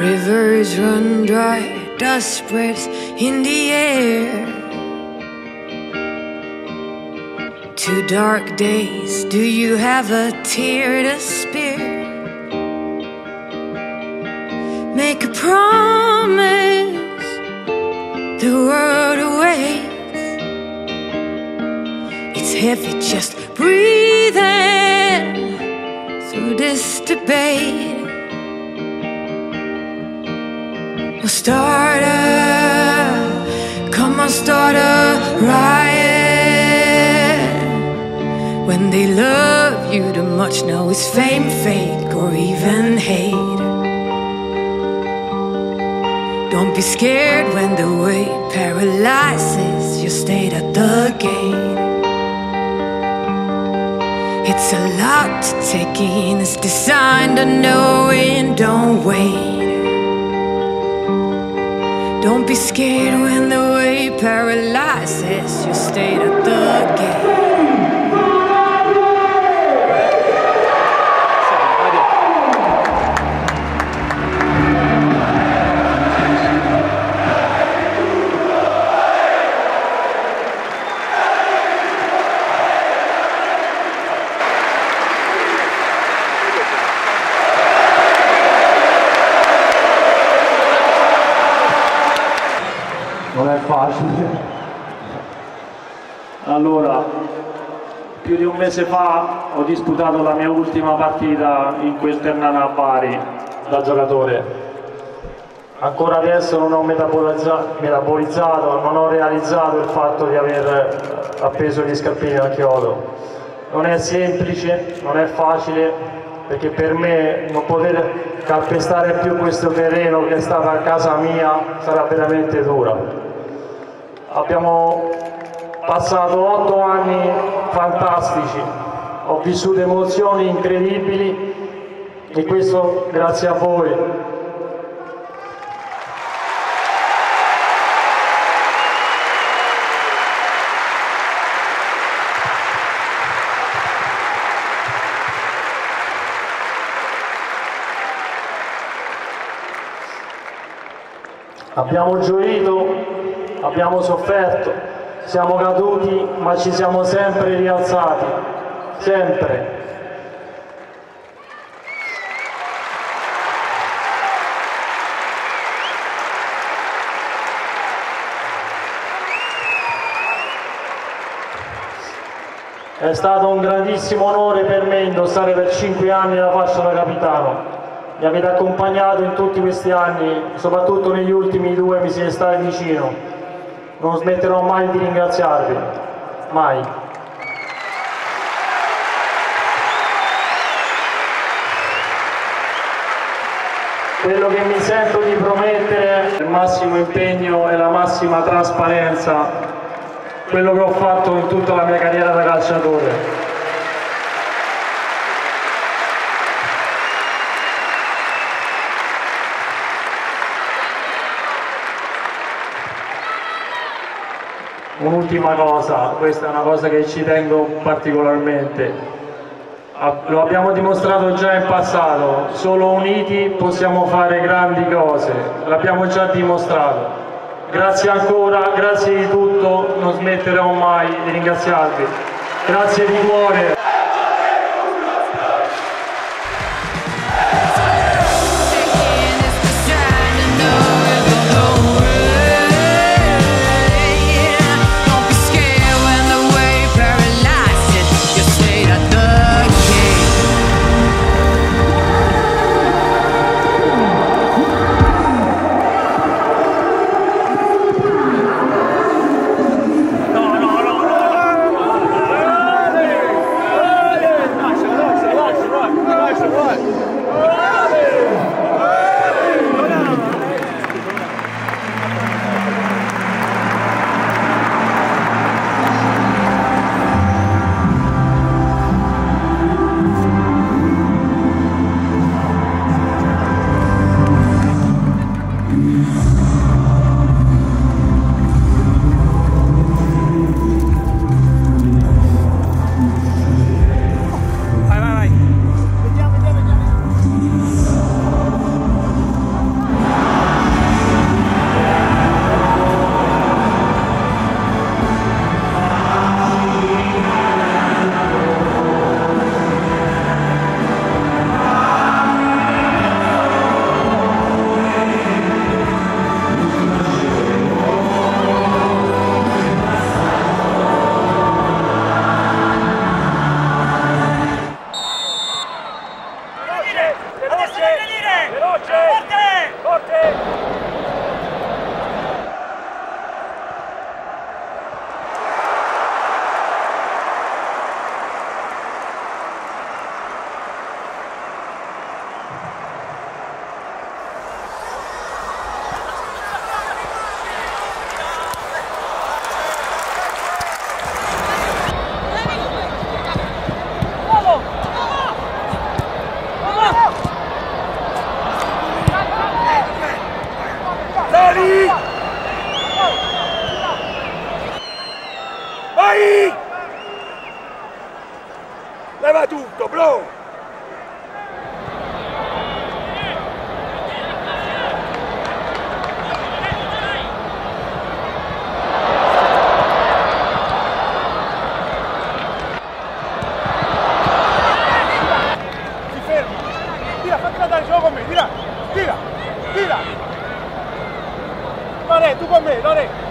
Rivers run dry, dust spreads in the air. 2 dark days, do you have a tear to spare? Make a promise, the world awaits. It's heavy just breathing through this debate. Well, start come on, start a riot. When they love you too much, now it's fame, fake, or even hate. Don't be scared when the weight paralyzes your state at the gate. It's a lot to take in, it's designed to know it, don't wait. Don't be scared when the weight paralyzes your state at the gate. Non è facile. Allora, più di un mese fa ho disputato la mia ultima partita in quel Ternana Bari da giocatore. Ancora adesso non ho metabolizzato, non ho realizzato il fatto di aver appeso gli scarpini al chiodo. Non è semplice, non è facile, perché per me non poter calpestare più questo terreno che è stata a casa mia sarà veramente dura. Abbiamo passato 8 anni fantastici, ho vissuto emozioni incredibili e questo grazie a voi. Abbiamo gioito, abbiamo sofferto, siamo caduti, ma ci siamo sempre rialzati, sempre. È stato un grandissimo onore per me indossare per 5 anni la fascia da capitano. Mi avete accompagnato in tutti questi anni, soprattutto negli ultimi 2 mi siete stati vicino. Non smetterò mai di ringraziarvi, mai. Quello che mi sento di promettere è il massimo impegno e la massima trasparenza, quello che ho fatto in tutta la mia carriera da calciatore. Un'ultima cosa, questa è una cosa che ci tengo particolarmente, lo abbiamo dimostrato già in passato, solo uniti possiamo fare grandi cose, l'abbiamo già dimostrato. Grazie ancora, grazie di tutto, non smetterò mai di ringraziarvi, grazie di cuore. Tira! Tira! Lore, tu con me, Lore!